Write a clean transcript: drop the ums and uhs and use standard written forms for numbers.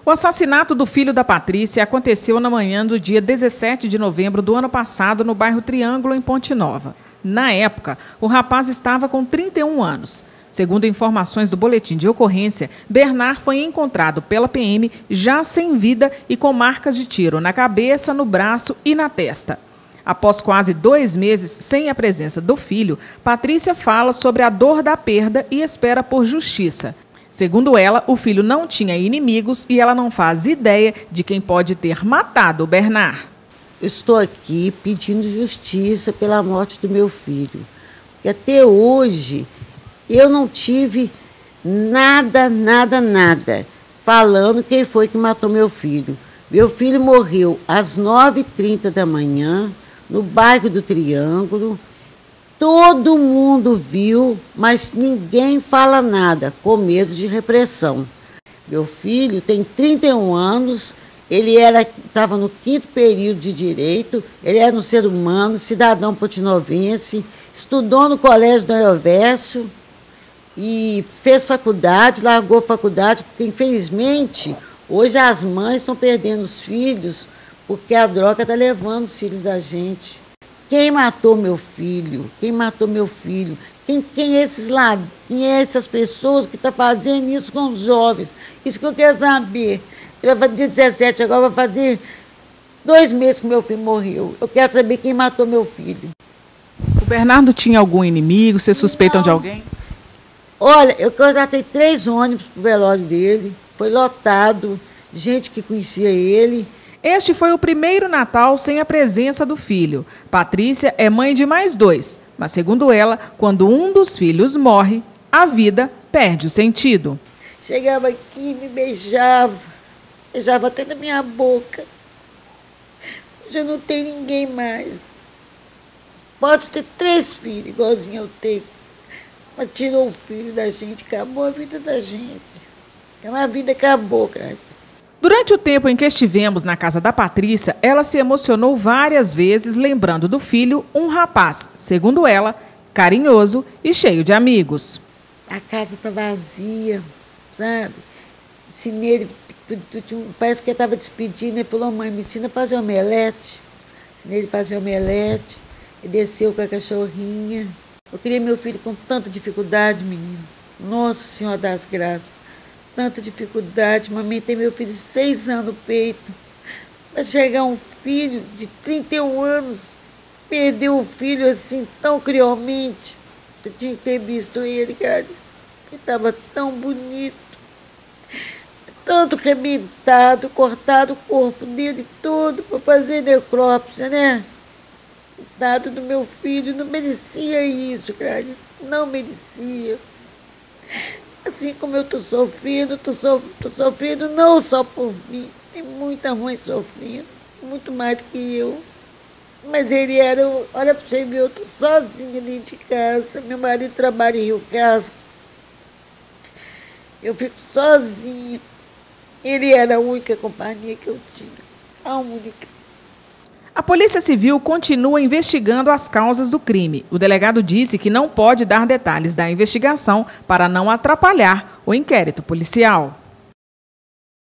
O assassinato do filho da Patrícia aconteceu na manhã do dia 17 de novembro do ano passado no bairro Triângulo, em Ponte Nova. Na época, o rapaz estava com 31 anos. Segundo informações do boletim de ocorrência, Bernard foi encontrado pela PM já sem vida e com marcas de tiro na cabeça, no braço e na testa. Após quase 2 meses sem a presença do filho, Patrícia fala sobre a dor da perda e espera por justiça. Segundo ela, o filho não tinha inimigos e ela não faz ideia de quem pode ter matado o Bernard. Eu estou aqui pedindo justiça pela morte do meu filho. Porque até hoje eu não tive nada falando quem foi que matou meu filho. Meu filho morreu às 9h30 da manhã, no bairro do Triângulo. Todo mundo viu, mas ninguém fala nada, com medo de repressão. Meu filho tem 31 anos, ele estava no 5º período de Direito, ele era um ser humano, cidadão potinovense, estudou no Colégio do Aiovécio e fez faculdade, largou faculdade, porque infelizmente hoje as mães estão perdendo os filhos porque a droga está levando os filhos da gente. Quem matou meu filho? Quem matou meu filho? Quem é essas pessoas que estão fazendo isso com os jovens? Isso que eu quero saber. Ele vai fazer 17, agora vai fazer 2 meses que meu filho morreu. Eu quero saber quem matou meu filho. O Bernardo tinha algum inimigo? Vocês suspeitam de alguém? Olha, eu contratei 3 ônibus para o velório dele. Foi lotado, gente que conhecia ele. Este foi o primeiro Natal sem a presença do filho. Patrícia é mãe de mais 2, mas segundo ela, quando um dos filhos morre, a vida perde o sentido. Chegava aqui, me beijava até na minha boca. Já não tem ninguém mais. Pode ter 3 filhos, igualzinho eu tenho, mas tirou o filho da gente, acabou a vida da gente. A vida acabou, cara. Durante o tempo em que estivemos na casa da Patrícia, ela se emocionou várias vezes lembrando do filho, um rapaz, segundo ela, carinhoso e cheio de amigos. A casa está vazia, sabe? Ensinei ele, parece que ele estava despedindo, ele falou: mãe, me ensina a fazer omelete. Ensinei ele a fazer omelete, ele desceu com a cachorrinha. Eu criei meu filho com tanta dificuldade, menino. Nossa Senhora das Graças. Tanta dificuldade, mamãe tem meu filho de 6 anos no peito. Vai chegar um filho de 31 anos, perdeu o filho assim tão cruelmente. Eu tinha que ter visto ele, cara. Ele estava tão bonito, tanto arrebentado, cortado o corpo dele todo para fazer necrópsia, né? Dado do meu filho, não merecia isso, cara. Não merecia. Assim como eu estou sofrendo, tô sofrendo não só por mim, tem muita mãe sofrendo, muito mais do que eu. Mas ele era, olha para você ver, eu estou sozinha dentro de casa, meu marido trabalha em Rio Casco, eu fico sozinha. Ele era a única companhia que eu tinha, a única. A Polícia Civil continua investigando as causas do crime. O delegado disse que não pode dar detalhes da investigação para não atrapalhar o inquérito policial.